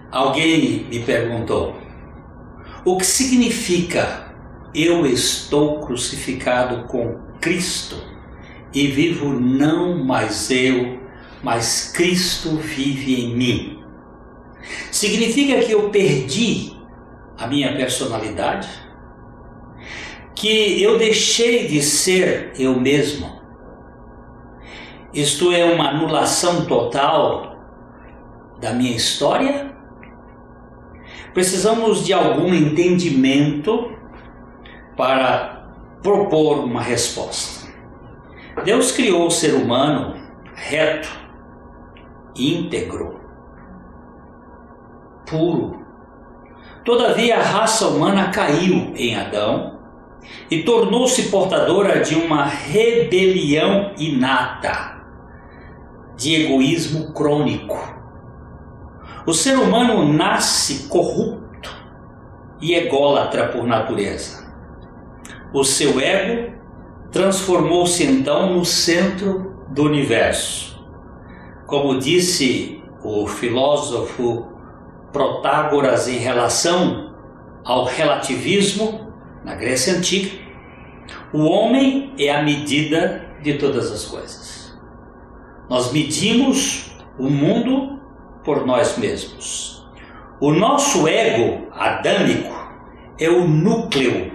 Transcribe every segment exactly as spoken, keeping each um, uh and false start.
Alguém me perguntou: o que significa eu estou crucificado com Cristo e vivo não mais eu, mas Cristo vive em mim? Significa que eu perdi a minha personalidade? Que eu deixei de ser eu mesmo? Isto é uma anulação total da minha história? Precisamos de algum entendimento para propor uma resposta. Deus criou o ser humano reto, íntegro, puro. Todavia a raça humana caiu em Adão e tornou-se portadora de uma rebelião inata, de egoísmo crônico. O ser humano nasce corrupto e ególatra por natureza. O seu ego transformou-se então no centro do universo. Como disse o filósofo Protágoras em relação ao relativismo na Grécia Antiga, o homem é a medida de todas as coisas. Nós medimos o mundo por nós mesmos. O nosso ego adâmico é o núcleo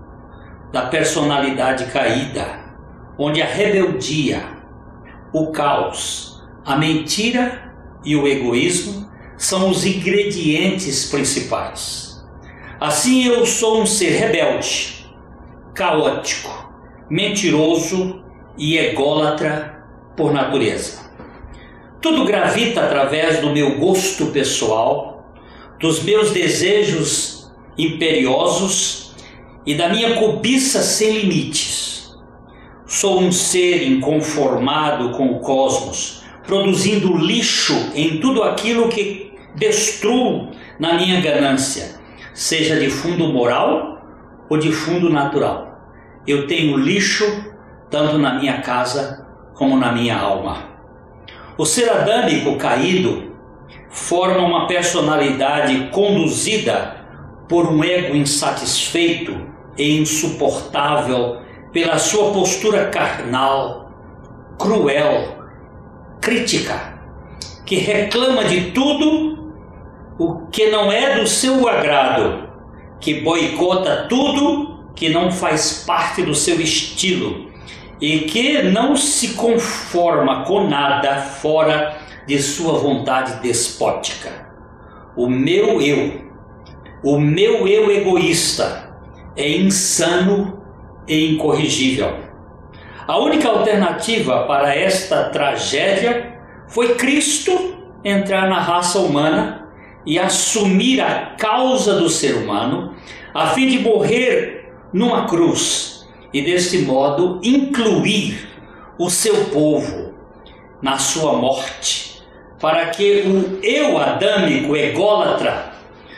da personalidade caída, onde a rebeldia, o caos, a mentira e o egoísmo são os ingredientes principais. Assim eu sou um ser rebelde, caótico, mentiroso e ególatra por natureza. Tudo gravita através do meu gosto pessoal, dos meus desejos imperiosos e da minha cobiça sem limites. Sou um ser inconformado com o cosmos, produzindo lixo em tudo aquilo que destruo na minha ganância, seja de fundo moral ou de fundo natural. Eu tenho lixo tanto na minha casa como na minha alma. O ser adâmico caído forma uma personalidade conduzida por um ego insatisfeito e insuportável pela sua postura carnal, cruel, crítica, que reclama de tudo o que não é do seu agrado, que boicota tudo que não faz parte do seu estilo e que não se conforma com nada fora de sua vontade despótica. O meu eu, o meu eu egoísta é insano e incorrigível. A única alternativa para esta tragédia foi Cristo entrar na raça humana e assumir a causa do ser humano, a fim de morrer numa cruz e deste modo incluir o seu povo na sua morte, para que o eu adâmico ególatra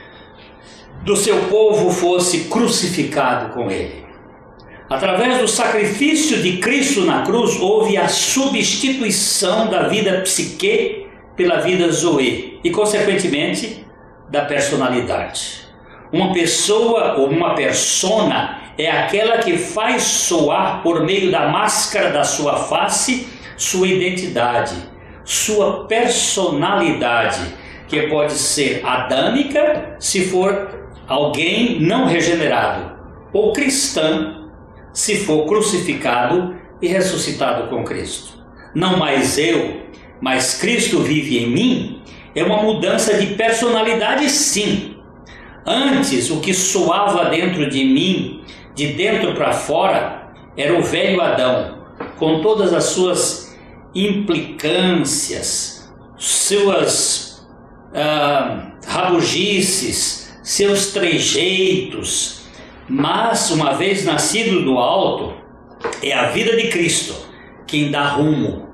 do seu povo fosse crucificado com ele. Através do sacrifício de Cristo na cruz, houve a substituição da vida psique pela vida zoe e, consequentemente, da personalidade. Uma pessoa ou uma persona é aquela que faz soar por meio da máscara da sua face sua identidade, sua personalidade, que pode ser adâmica se for alguém não regenerado, ou cristã se for crucificado e ressuscitado com Cristo. Não mais eu, mas Cristo vive em mim, é uma mudança de personalidade, sim. Antes, o que soava dentro de mim, de dentro para fora, era o velho Adão, com todas as suas implicâncias, suas ah, rabugices, seus trejeitos. Mas, uma vez nascido do alto, é a vida de Cristo quem dá rumo.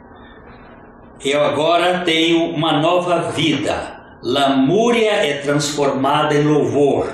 Eu agora tenho uma nova vida. Lamúria é transformada em louvor,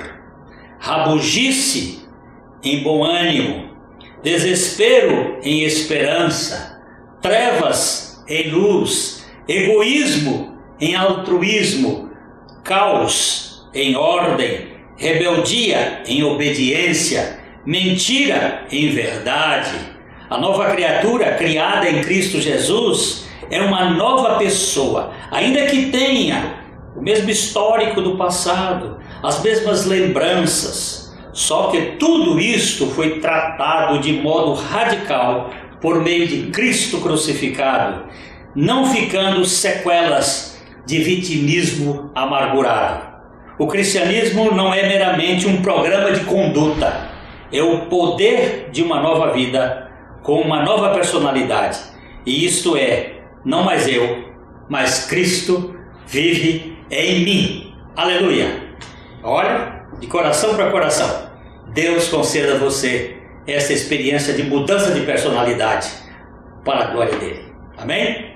rabugice em bom ânimo, desespero em esperança, trevas em luz, egoísmo em altruísmo, caos em ordem, rebeldia em obediência, mentira em verdade. A nova criatura criada em Cristo Jesus é uma nova pessoa, ainda que tenha o mesmo histórico do passado, as mesmas lembranças, só que tudo isto foi tratado de modo radical por meio de Cristo crucificado, não ficando sequelas de vitimismo amargurado. O cristianismo não é meramente um programa de conduta, é o poder de uma nova vida com uma nova personalidade. E isto é, não mais eu, mas Cristo vive em mim. Aleluia! Olha, de coração para coração, Deus conceda a você essa experiência de mudança de personalidade para a glória dele. Amém?